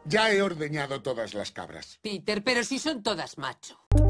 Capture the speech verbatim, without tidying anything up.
Ya he ordeñado todas las cabras. Peter, pero si son todas macho.